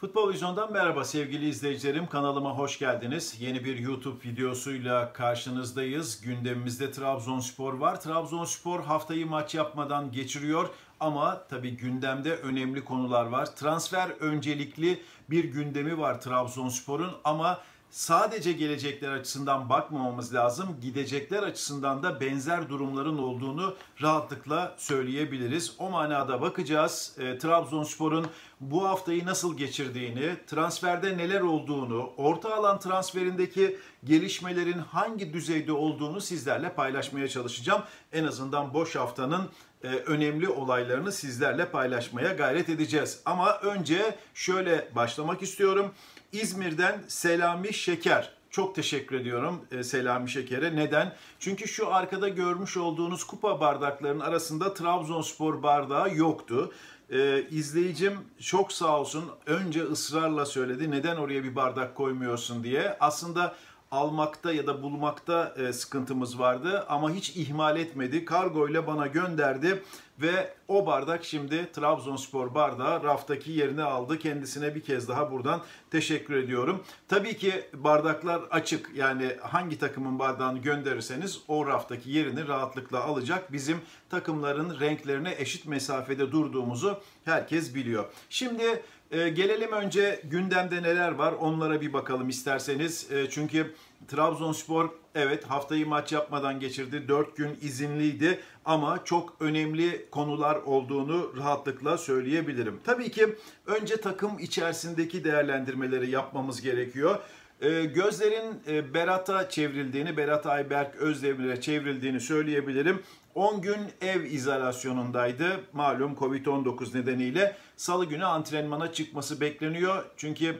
Futbol Vizyon'dan merhaba sevgili izleyicilerim. Kanalıma hoş geldiniz. Yeni bir YouTube videosuyla karşınızdayız. Gündemimizde Trabzonspor var. Trabzonspor haftayı maç yapmadan geçiriyor. Ama tabii gündemde önemli konular var. Transfer öncelikli bir gündemi var Trabzonspor'un ama sadece gelecekler açısından bakmamamız lazım. Gidecekler açısından da benzer durumların olduğunu rahatlıkla söyleyebiliriz. O manada bakacağız. Trabzonspor'un bu haftayı nasıl geçirdiğini, transferde neler olduğunu, orta alan transferindeki gelişmelerin hangi düzeyde olduğunu sizlerle paylaşmaya çalışacağım. En azından boş haftanın önemli olaylarını sizlerle paylaşmaya gayret edeceğiz. Ama önce şöyle başlamak istiyorum. İzmir'den Selami Şeker. Çok teşekkür ediyorum Selami Şeker'e. Neden? Çünkü şu arkada görmüş olduğunuz kupa bardaklarının arasında Trabzonspor bardağı yoktu. İzleyicim çok sağ olsun önce ısrarla söyledi neden oraya bir bardak koymuyorsun diye. Aslında almakta ya da bulmakta sıkıntımız vardı ama hiç ihmal etmedi. Kargo ile bana gönderdi ve o bardak şimdi Trabzonspor bardağı raftaki yerini aldı. Kendisine bir kez daha buradan teşekkür ediyorum. Tabii ki bardaklar açık, yani hangi takımın bardağını gönderirseniz o raftaki yerini rahatlıkla alacak. Bizim takımların renklerine eşit mesafede durduğumuzu herkes biliyor. Şimdi gelelim önce gündemde neler var onlara bir bakalım isterseniz. Çünkü Trabzonspor evet haftayı maç yapmadan geçirdi. 4 gün izinliydi ama çok önemli konular olduğunu rahatlıkla söyleyebilirim. Tabii ki önce takım içerisindeki değerlendirmeleri yapmamız gerekiyor. Gözlerin Berat'a çevrildiğini, Berat Ayberk Özdemir'e çevrildiğini söyleyebilirim. 10 gün ev izolasyonundaydı. Malum Covid-19 nedeniyle salı günü antrenmana çıkması bekleniyor. Çünkü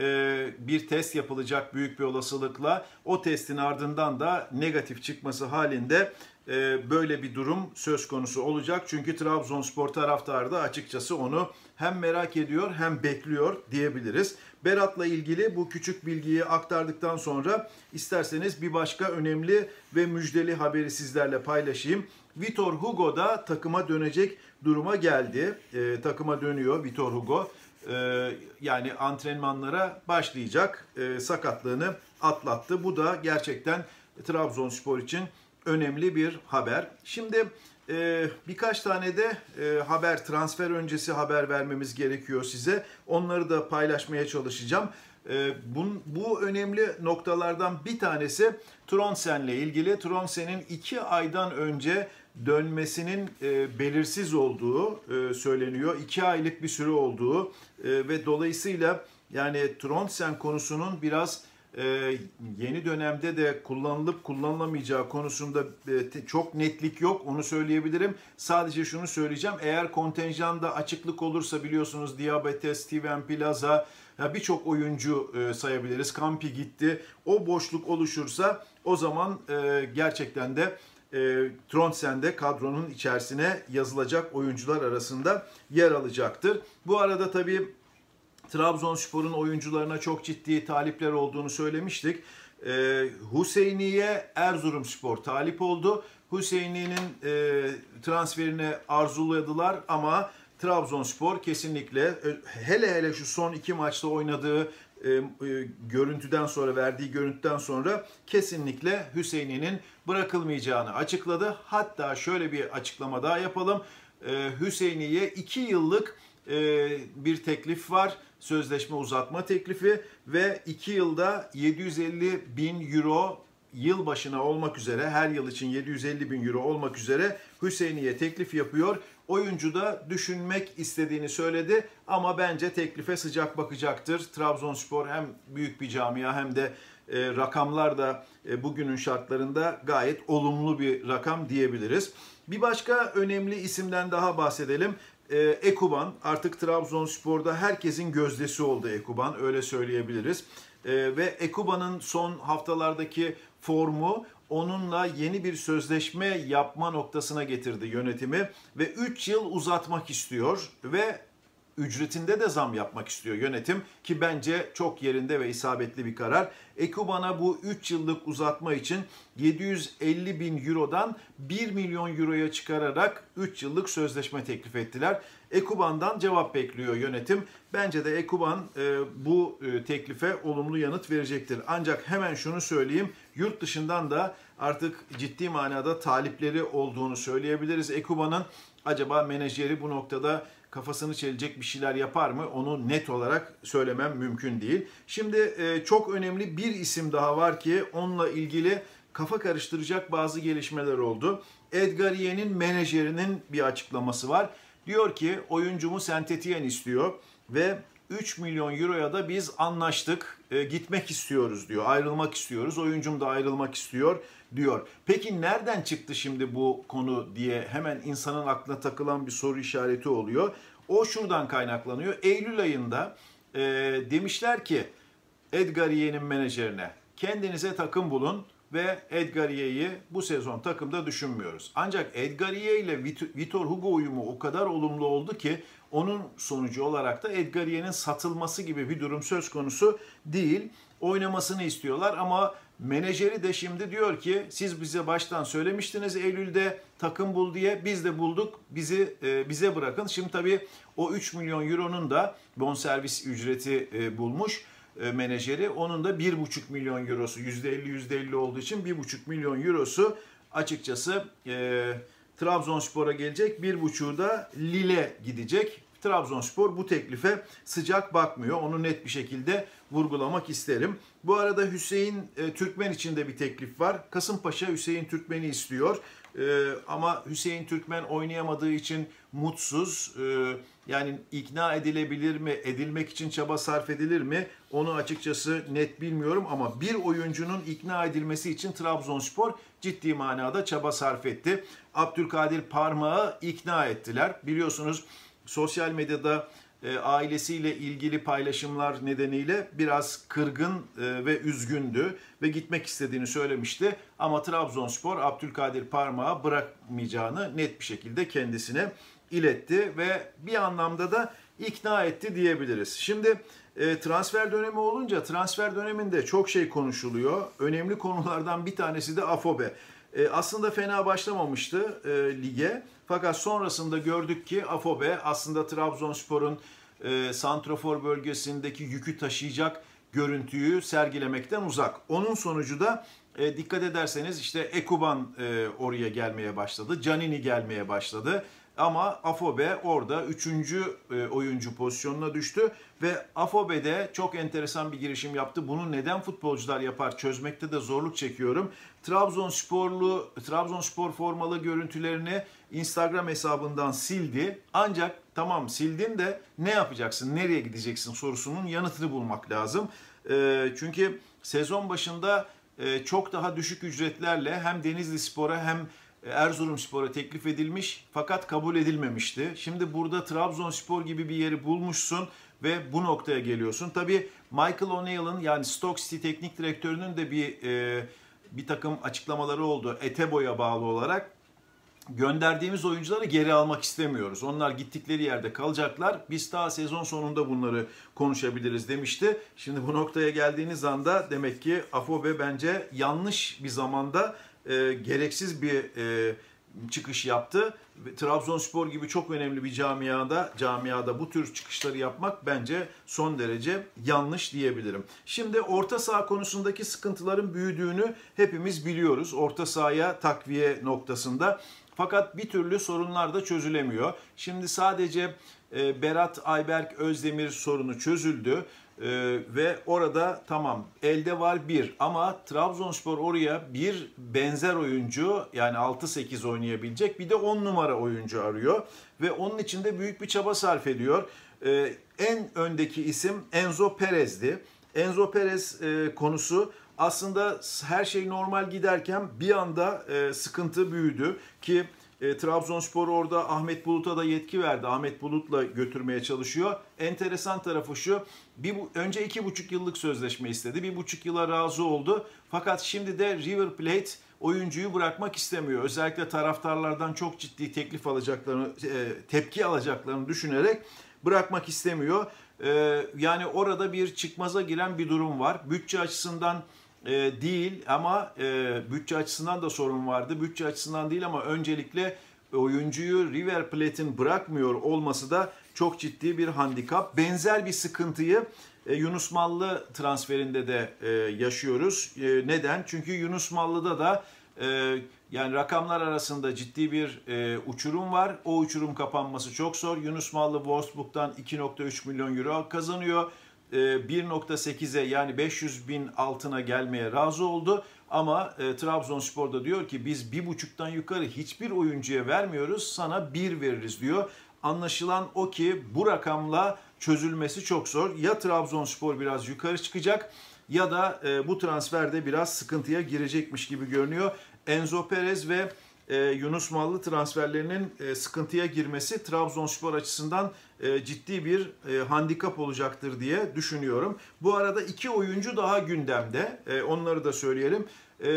bir test yapılacak büyük bir olasılıkla. O testin ardından da negatif çıkması halinde böyle bir durum söz konusu olacak. Çünkü Trabzonspor taraftarı da açıkçası onu hem merak ediyor hem bekliyor diyebiliriz. Berat'la ilgili bu küçük bilgiyi aktardıktan sonra isterseniz bir başka önemli ve müjdeli haberi sizlerle paylaşayım. Vitor Hugo da takıma dönecek duruma geldi. Takıma dönüyor Vitor Hugo. Yani antrenmanlara başlayacak. Sakatlığını atlattı. Bu da gerçekten Trabzonspor için önemli bir haber. Şimdi birkaç tane de haber, transfer öncesi haber vermemiz gerekiyor size. Onları da paylaşmaya çalışacağım. Bu önemli noktalardan bir tanesi Tronsen'le ilgili. Tronsen'in 2 aydan önce dönmesinin belirsiz olduğu söyleniyor. 2 aylık bir süre olduğu ve dolayısıyla yani Tronsen konusunun biraz yeni dönemde de kullanılıp kullanılamayacağı konusunda çok netlik yok, onu söyleyebilirim. Sadece şunu söyleyeceğim, eğer kontenjanda açıklık olursa biliyorsunuz Diabetes, Steven Plaza, birçok oyuncu sayabiliriz. Campi gitti. O boşluk oluşursa o zaman gerçekten de Trondsen de kadronun içerisine yazılacak oyuncular arasında yer alacaktır. Bu arada tabii Trabzonspor'un oyuncularına çok ciddi talipler olduğunu söylemiştik. Hüseyniye Erzurumspor talip oldu. Hüseyni'nin transferini arzuladılar ama Trabzonspor kesinlikle hele şu son 2 maçta oynadığı görüntüden sonra, verdiği görüntüden sonra kesinlikle Hüseyni'nin bırakılmayacağını açıkladı. Hatta şöyle bir açıklama daha yapalım. Hüseyni'ye 2 yıllık bir teklif var. Sözleşme uzatma teklifi ve 2 yılda 750 bin euro yıl başına olmak üzere, her yıl için 750 bin euro olmak üzere Hüseyni'ye teklif yapıyor. Oyuncu da düşünmek istediğini söyledi ama bence teklife sıcak bakacaktır. Trabzonspor hem büyük bir camia hem de rakamlar da bugünün şartlarında gayet olumlu bir rakam diyebiliriz. Bir başka önemli isimden daha bahsedelim. Ekuban artık Trabzonspor'da herkesin gözdesi oldu Ekuban, öyle söyleyebiliriz. Ve Ekuban'ın son haftalardaki formu onunla yeni bir sözleşme yapma noktasına getirdi yönetimi ve 3 yıl uzatmak istiyor ve ücretinde de zam yapmak istiyor yönetim ki bence çok yerinde ve isabetli bir karar. Ekuban'a bu 3 yıllık uzatma için 750 bin eurodan 1 milyon euroya çıkararak 3 yıllık sözleşme teklif ettiler. Ekuban'dan cevap bekliyor yönetim. Bence de Ekuban bu teklife olumlu yanıt verecektir. Ancak hemen şunu söyleyeyim, yurt dışından da artık ciddi manada talipleri olduğunu söyleyebiliriz. Ekuban'ın acaba menajeri bu noktada kafasını çelecek bir şeyler yapar mı? Onu net olarak söylemem mümkün değil. Şimdi çok önemli bir isim daha var ki onunla ilgili kafa karıştıracak bazı gelişmeler oldu. Edgar Ye'nin menajerinin bir açıklaması var. Diyor ki oyuncumu Saint-Étienne istiyor ve 3 milyon euroya da biz anlaştık, gitmek istiyoruz diyor, ayrılmak istiyoruz, oyuncum da ayrılmak istiyor diyor. Peki nereden çıktı şimdi bu konu diye hemen insanın aklına takılan bir soru işareti oluyor. O şuradan kaynaklanıyor. Eylül ayında demişler ki Edgar Ye'nin menajerine kendinize takım bulun ve Edgar Ye'yi bu sezon takımda düşünmüyoruz. Ancak Edgar Ye ile Vitor Hugo uyumu o kadar olumlu oldu ki onun sonucu olarak da Edgar Ye'nin satılması gibi bir durum söz konusu değil. Oynamasını istiyorlar ama menajeri de şimdi diyor ki siz bize baştan söylemiştiniz Eylül'de takım bul diye, biz de bulduk, bize bırakın. Şimdi tabii o 3 milyon euronun da bonservis ücreti bulmuş menajeri. Onun da 1,5 milyon eurosu, %50 olduğu için 1,5 milyon eurosu açıkçası Trabzonspor'a gelecek. 1,5'u da Lille gidecek. Trabzonspor bu teklife sıcak bakmıyor. Onu net bir şekilde vurgulamak isterim. Bu arada Hüseyin Türkmen için de bir teklif var. Kasımpaşa Hüseyin Türkmen'i istiyor. Ama Hüseyin Türkmen oynayamadığı için mutsuz. Yani ikna edilebilir mi, edilmek için çaba sarf edilir mi? Onu açıkçası net bilmiyorum ama bir oyuncunun ikna edilmesi için Trabzonspor ciddi manada çaba sarf etti. Abdülkadir Parmak'ı ikna ettiler. Biliyorsunuz sosyal medyada ailesiyle ilgili paylaşımlar nedeniyle biraz kırgın ve üzgündü ve gitmek istediğini söylemişti. Ama Trabzonspor Abdülkadir Parmak'ı bırakmayacağını net bir şekilde kendisine iletti ve bir anlamda da ikna etti diyebiliriz. Şimdi transfer dönemi olunca transfer döneminde çok şey konuşuluyor. Önemli konulardan bir tanesi de Afobe. Aslında fena başlamamıştı lige. Fakat sonrasında gördük ki Afobe aslında Trabzonspor'un santrafor bölgesindeki yükü taşıyacak görüntüyü sergilemekten uzak. Onun sonucu da dikkat ederseniz işte Ekuban oraya gelmeye başladı. Canini gelmeye başladı. Ama Afobe orada 3. oyuncu pozisyonuna düştü ve Afobe de çok enteresan bir girişim yaptı. Bunu neden futbolcular yapar çözmekte de zorluk çekiyorum. Trabzonspor formalı görüntülerini Instagram hesabından sildi. Ancak tamam sildin de ne yapacaksın, nereye gideceksin sorusunun yanıtını bulmak lazım. Çünkü sezon başında çok daha düşük ücretlerle hem Denizlispor'a hem Erzurumspor'a teklif edilmiş fakat kabul edilmemişti. Şimdi burada Trabzonspor gibi bir yeri bulmuşsun ve bu noktaya geliyorsun. Tabii Michael O'Neill'ın yani Stoke City teknik direktörünün de bir takım açıklamaları oldu Etebo'ya bağlı olarak. Gönderdiğimiz oyuncuları geri almak istemiyoruz. Onlar gittikleri yerde kalacaklar. Biz daha sezon sonunda bunları konuşabiliriz demişti. Şimdi bu noktaya geldiğiniz anda demek ki Afobe bence yanlış bir zamanda gereksiz bir çıkış yaptı. Trabzonspor gibi çok önemli bir camiada bu tür çıkışları yapmak bence son derece yanlış diyebilirim. Şimdi orta saha konusundaki sıkıntıların büyüdüğünü hepimiz biliyoruz. Orta sahaya takviye noktasında. Fakat bir türlü sorunlar da çözülemiyor. Şimdi sadece Berat Ayberk Özdemir sorunu çözüldü. Ve orada tamam elde var bir ama Trabzonspor oraya bir benzer oyuncu yani 6-8 oynayabilecek bir de 10 numara oyuncu arıyor. Ve onun için de büyük bir çaba sarf ediyor. En öndeki isim Enzo Perez'di. Enzo Perez konusu aslında her şey normal giderken bir anda sıkıntı büyüdü ki Trabzonspor orada Ahmet Bulut'a da yetki verdi. Ahmet Bulut'la götürmeye çalışıyor. Enteresan tarafı şu, önce 2,5 yıllık sözleşme istedi. 1,5 yıla razı oldu. Fakat şimdi de River Plate oyuncuyu bırakmak istemiyor. Özellikle taraftarlardan çok ciddi tepki alacaklarını düşünerek bırakmak istemiyor. Yani orada bir çıkmaza giren bir durum var. Bütçe açısından değil ama bütçe açısından da sorun vardı. Bütçe açısından değil ama öncelikle oyuncuyu River Plate'in bırakmıyor olması da çok ciddi bir handikap. Benzer bir sıkıntıyı Yunus Mallı transferinde de yaşıyoruz. Neden? Çünkü Yunus Mallı'da da yani rakamlar arasında ciddi bir uçurum var. O uçurum kapanması çok zor. Yunus Mallı Wolfsburg'dan 2,3 milyon euro kazanıyor. 1,8'e yani 500 bin altına gelmeye razı oldu. Ama Trabzonspor da diyor ki biz 1,5'tan yukarı hiçbir oyuncuya vermiyoruz, sana 1 veririz diyor. Anlaşılan o ki bu rakamla çözülmesi çok zor. Ya Trabzonspor biraz yukarı çıkacak ya da bu transferde biraz sıkıntıya girecekmiş gibi görünüyor. Enzo Perez ve Yunus Mallı transferlerinin sıkıntıya girmesi Trabzonspor açısından ciddi bir handikap olacaktır diye düşünüyorum. Bu arada 2 oyuncu daha gündemde. Onları da söyleyelim.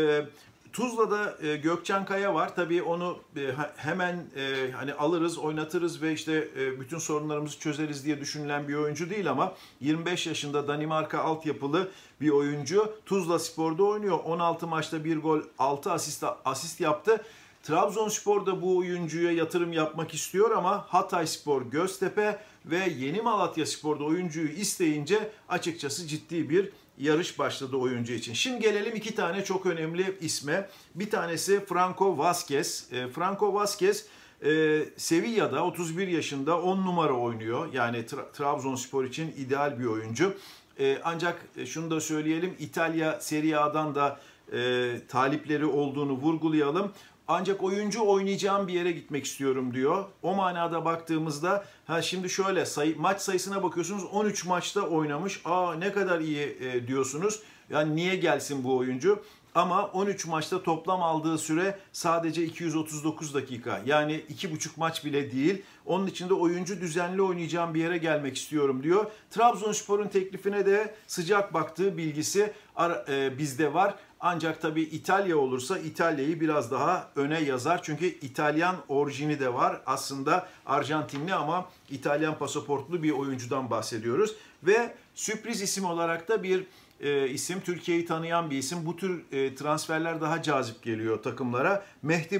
Tuzla'da Gökçen Kaya var. Tabii onu hemen hani alırız, oynatırız ve işte bütün sorunlarımızı çözeriz diye düşünülen bir oyuncu değil ama 25 yaşında Danimarka altyapılı bir oyuncu. Tuzla Spor'da oynuyor. 16 maçta 1 gol, 6 asist yaptı. Trabzonspor da bu oyuncuya yatırım yapmak istiyor ama Hatayspor, Göztepe ve Yeni Malatyaspor'da oyuncuyu isteyince açıkçası ciddi bir yarış başladı oyuncu için. Şimdi gelelim 2 tane çok önemli isme. Bir tanesi Franco Vazquez. Franco Vazquez Sevilla'da 31 yaşında 10 numara oynuyor. Yani Trabzonspor için ideal bir oyuncu. Ancak şunu da söyleyelim, İtalya Serie A'dan da talipleri olduğunu vurgulayalım. Ancak oyuncu oynayacağım bir yere gitmek istiyorum diyor. O manada baktığımızda şimdi şöyle maç sayısına bakıyorsunuz, 13 maçta oynamış. Ne kadar iyi diyorsunuz. Yani niye gelsin bu oyuncu? Ama 13 maçta toplam aldığı süre sadece 239 dakika. Yani 2,5 maç bile değil. Onun için de oyuncu düzenli oynayacağım bir yere gelmek istiyorum diyor. Trabzonspor'un teklifine de sıcak baktığı bilgisi bizde var. Ancak tabii İtalya olursa İtalya'yı biraz daha öne yazar. Çünkü İtalyan orijini de var. Aslında Arjantinli ama İtalyan pasaportlu bir oyuncudan bahsediyoruz. Ve sürpriz isim olarak da bir isim, Türkiye'yi tanıyan bir isim. Bu tür transferler daha cazip geliyor takımlara. Mehdi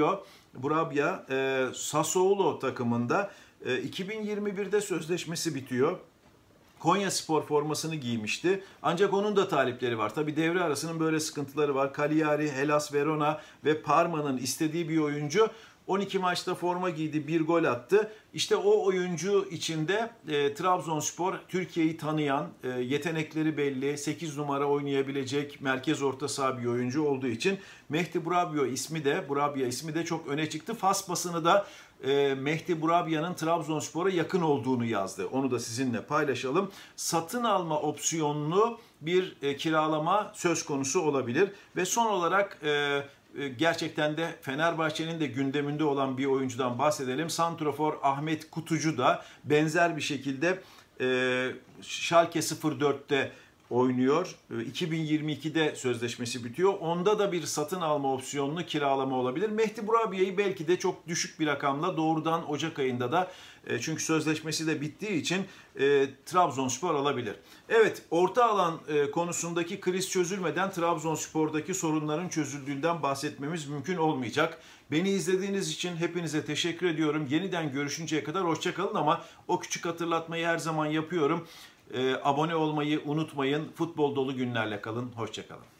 Burabya Sassuolo takımında 2021'de sözleşmesi bitiyor. Konyaspor formasını giymişti. Ancak onun da talipleri var. Tabii devre arasının böyle sıkıntıları var. Cagliari, Hellas Verona ve Parma'nın istediği bir oyuncu. 12 maçta forma giydi, 1 gol attı. İşte o oyuncu içinde Trabzonspor Türkiye'yi tanıyan, yetenekleri belli, 8 numara oynayabilecek merkez orta saha bir oyuncu olduğu için Mehdi Burabya ismi de çok öne çıktı. Fas basını da Mehdi Burabya'nın Trabzonspor'a yakın olduğunu yazdı. Onu da sizinle paylaşalım. Satın alma opsiyonlu bir kiralama söz konusu olabilir. Ve son olarak gerçekten de Fenerbahçe'nin de gündeminde olan bir oyuncudan bahsedelim. Santrafor Ahmet Kutucu da benzer bir şekilde Schalke 04'te oynuyor. 2022'de sözleşmesi bitiyor. Onda da bir satın alma opsiyonlu kiralama olabilir. Mehdi Burabya'yı belki de çok düşük bir rakamla doğrudan Ocak ayında da çünkü sözleşmesi de bittiği için Trabzonspor alabilir. Evet, orta alan konusundaki kriz çözülmeden Trabzonspor'daki sorunların çözüldüğünden bahsetmemiz mümkün olmayacak. Beni izlediğiniz için hepinize teşekkür ediyorum. Yeniden görüşünceye kadar hoşça kalın ama o küçük hatırlatmayı her zaman yapıyorum. Abone olmayı unutmayın. Futbol dolu günlerle kalın. Hoşça kalın.